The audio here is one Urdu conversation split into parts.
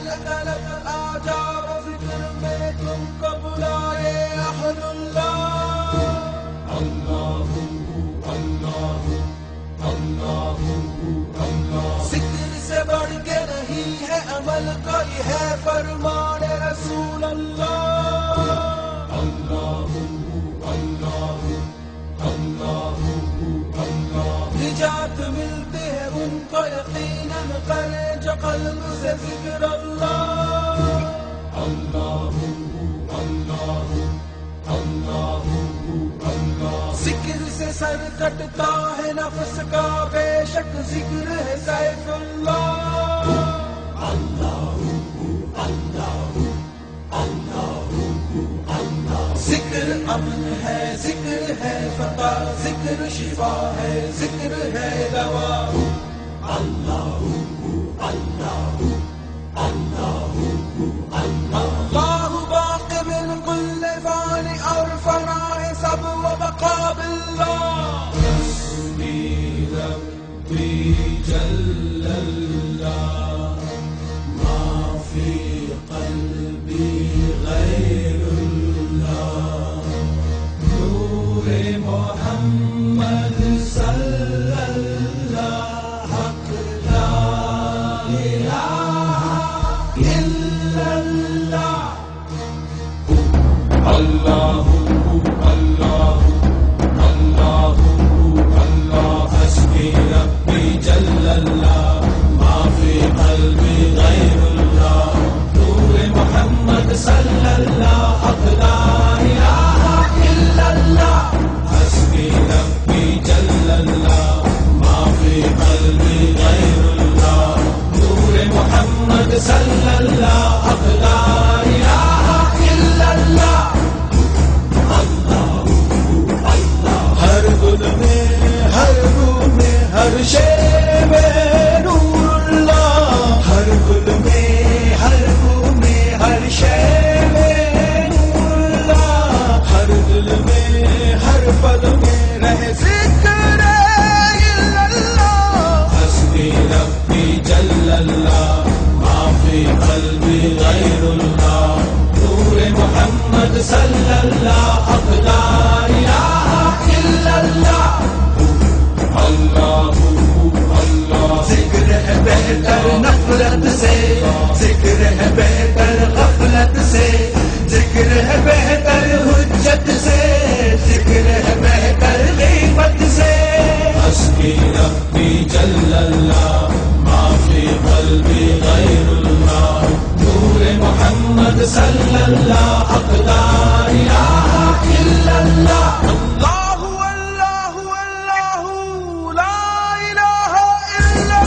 غلط آ جاؤ ذکر میں تم کو بلائے اہل اللہ اللہ اللہ اللہ اللہ ذکر سے بڑھ کے نہیں ہے عمل کوئی ہے فرمان رسول اللہ اللہ اللہ اللہ اللہ نجات ملتے ہے ان کو یقیناً کرے جو قلب سے ذکر اللہ اللہ اللہ اللہ اللہ ذکر سے سر کٹتا ہے نفس کا بے شک ذکر ہے سیف اللہ اللہ اللہ اللہ اللہ ذکر امن ہے ذکر ہے فتح ذکر شفا ہے ذکر ہے دوا اللہ اللہ اللہ اللہ باقی من کل فان اور فنا ہے سب و بقا باللہ حسبی ربی جل اللہ ما فی قلبی غیر اللہ نور محمد صلی اللہ حق لا الہ الا اللہ اللہ اللہ اللہ اللہ حسبی ربی جل اللہ ما فی قلبی غیر اللہ نور محمد صلی اللہ حق لا الہ الا اللہ حسبی ربی جل اللہ ما فی قلبی غیر اللہ نور محمد صلی اللہ حق لا الہ الا اللہ ہر گل میں ہر رو میں ہر شے میں نور اللہ ہر گل میں ہر رو میں ہر شے میں نور اللہ ہر دل میں ہر پل میں رہے ذکر الا اللہ حسبی ربی جل اللہ ما فی قلبی غیر اللہ نور محمد صلی اللہ حق لا الہ الا اللہ اللہ اللہ ذکر ہے بہتر نفرت سے ذکر ہے بہتر غفلت سے ذکر ہے بہتر حجت سے ذکر ہے بہتر غیبت سے حسبی ربی جل اللہ ما فی قلبی غیر اللہ نور محمد صلی اللہ حق لا الہ الا اللہ اللہ اللہ اللہ لا الہ الا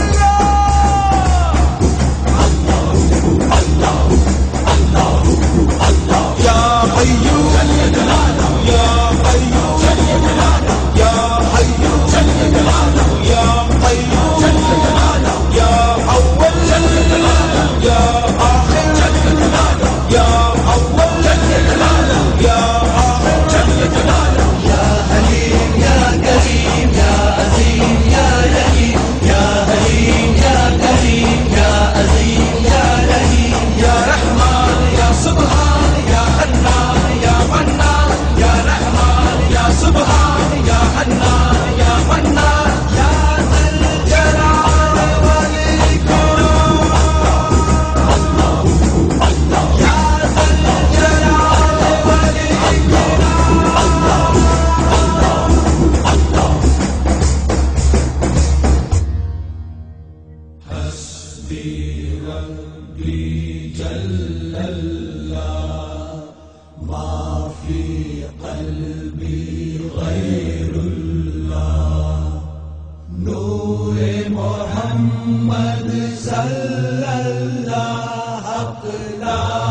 اللہ اللہ اللہ اللہ یا قیوم یا قیوم یا قیوم یا قیوم یا اول یا آخر یا اول یا آخر یا حلیم یا کریم یا عظیم یا رحیم یا حلیم یا کریم یا عظیم یا رحیم یا رحمان یا سبحان یا حنان یا منان یا رحمان یا سبحان یا حنان یا منان یا ذا الجلال والاکرام اللہ اللہ یا ذا الجلال والاکرام اللہ اللہ اللہ حسبی ربی جل اللہ ما فی قلبی غیر اللہ نور محمد صلی اللہ حق لا